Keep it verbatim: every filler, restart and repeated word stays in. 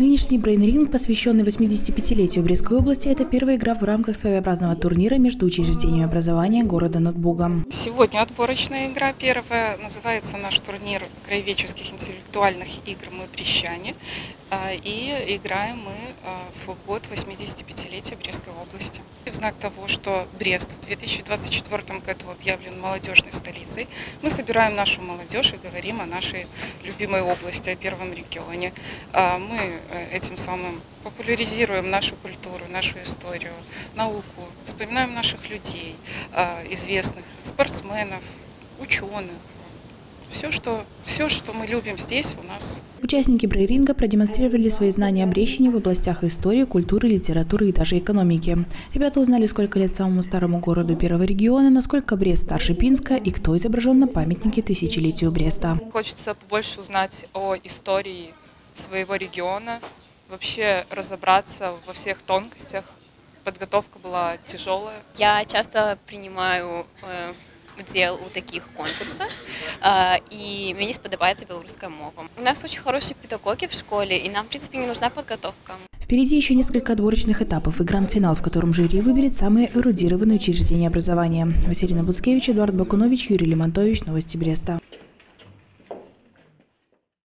Нынешний брейн-ринг, посвященный восьмидесятипятилетию Брестской области, это первая игра в рамках своеобразного турнира между учреждениями образования города над Бугом. Сегодня отборочная игра первая. Называется наш турнир краеведческих интеллектуальных игр «Мы брестчане». И играем мы в год восьмидесятипятилетия Брестской области. В знак того, что Брест в две тысячи двадцать четвёртом году объявлен молодежной столицей, мы собираем нашу молодежь и говорим о нашей любимой области, о первом регионе. Мы этим самым популяризируем нашу культуру, нашу историю, науку, вспоминаем наших людей, известных спортсменов, ученых. Все, что, все, что мы любим здесь, у нас. Участники брейн-ринга продемонстрировали свои знания о Брестчине в областях истории, культуры, литературы и даже экономики. Ребята узнали, сколько лет самому старому городу первого региона, насколько Брест старше Пинска и кто изображен на памятнике тысячелетию Бреста. Хочется побольше узнать о истории своего региона, вообще разобраться во всех тонкостях. Подготовка была тяжелая. Я часто принимаю э, удел у таких конкурсов, и мне сподобається белорусская мова. У нас очень хорошие педагоги в школе, и нам, в принципе, не нужна подготовка. Впереди еще несколько отборочных этапов и гранд-финал, в котором жюри выберет самые эрудированные учреждения образования. Василина Буцкевич, Эдуард Бакунович, Юрий Лимонтович. Новости Бреста.